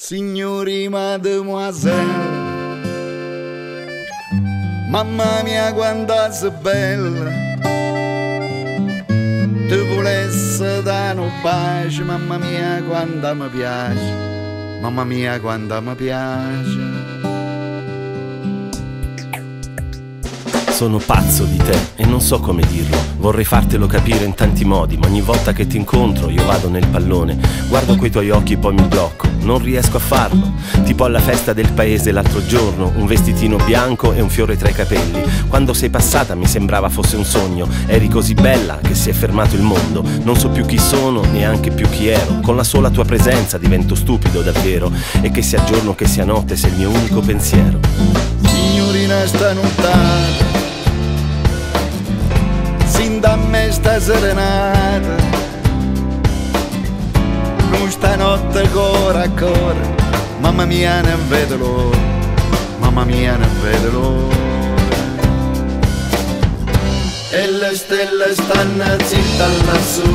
Signori, mademoiselle, mamma mia quanto sei bella, ti volesse dare un bacio, mamma mia quanto mi piace, mamma mia quanto mi piace. Sono pazzo di te e non so come dirlo. Vorrei fartelo capire in tanti modi, ma ogni volta che ti incontro io vado nel pallone. Guardo quei tuoi occhi e poi mi blocco, non riesco a farlo. Tipo alla festa del paese l'altro giorno, un vestitino bianco e un fiore tra i capelli. Quando sei passata mi sembrava fosse un sogno. Eri così bella che si è fermato il mondo. Non so più chi sono, neanche più chi ero. Con la sola tua presenza divento stupido davvero. E che sia giorno che sia notte sei il mio unico pensiero. Signorina stanottata, sin da me sta serenata, non stanotte ancora ancora, mamma mia ne vedo l'ora, mamma mia ne vedo l'ora. E le stelle stanno zitte lassù,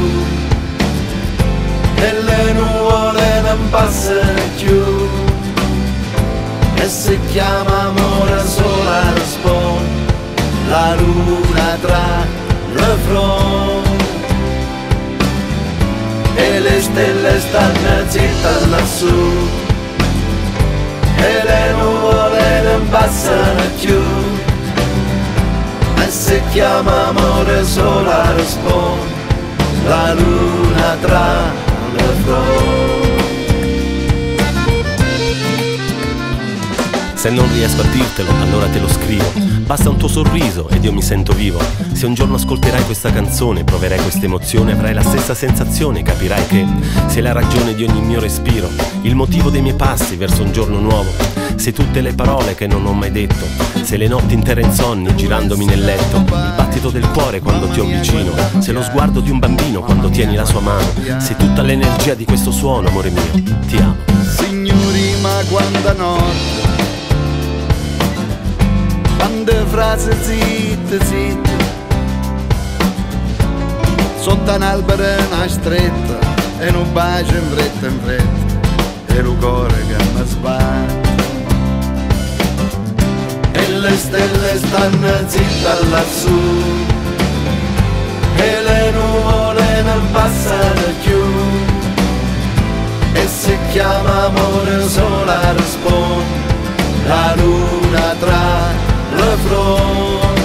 e le nuvole non passano più, e si chiama amore sola risponde la luna tra le front. E le stelle stanno zitte lassù, e le nuvole non passano più, e si chiama amore sola risponde la luna tra le front. Se non riesco a dirtelo, allora te lo scrivo. Basta un tuo sorriso ed io mi sento vivo. Se un giorno ascolterai questa canzone, proverai questa emozione, avrai la stessa sensazione, capirai che sei la ragione di ogni mio respiro, il motivo dei miei passi verso un giorno nuovo. Sei tutte le parole che non ho mai detto, sei le notti intere insonni girandomi nel letto, il battito del cuore quando ti ho vicino, sei lo sguardo di un bambino quando tieni la sua mano, sei tutta l'energia di questo suono, amore mio, ti amo. Signori, ma quanta notte, quante frasi zitte, zitte, sotto un albero una stretta, e un bacio in fretta, e il cuore che mi sbatte. E le stelle stanno zitte lassù, e le nuvole non passano più, e si chiama amore sola risponde la luna tra le front.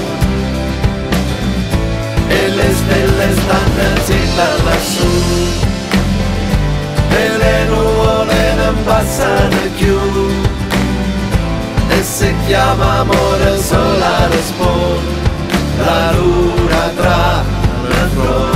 E le stelle stanno zitte lassù, e le nuvole non passano più, e si chiama amore sola risponde la luna tra le front.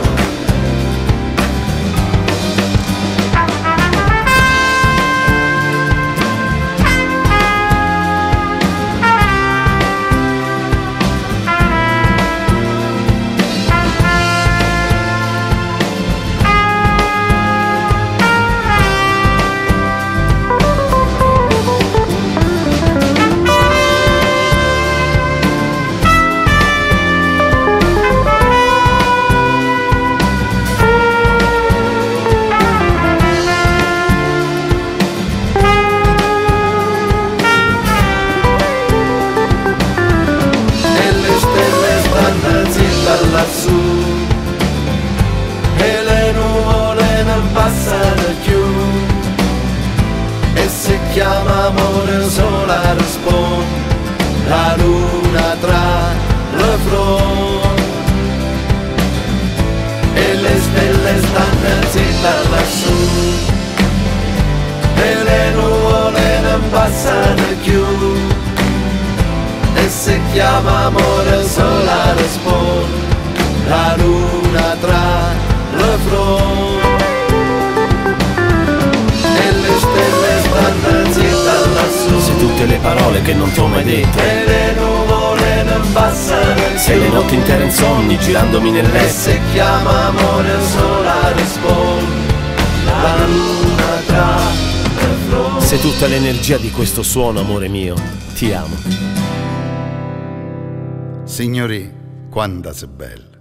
Lassù, e le nuvole non passano più, e si chiama amore sola risponde la luna tra le front. E le stelle stanno zitte lassù, e le nuvole non passano più, e si chiama amore sola risponde la luna tra le front. E le stelle stanno zitte lassù, sei tutte le parole che non ti ho mai detto, e le nuvole non passano più, sei le notti intere insonni girandomi nel e letto. si chiama amore sola risponde la luna tra le front. Sei tutta l'energia di questo suono, amore mio, ti amo. Signori, quanta sei bella.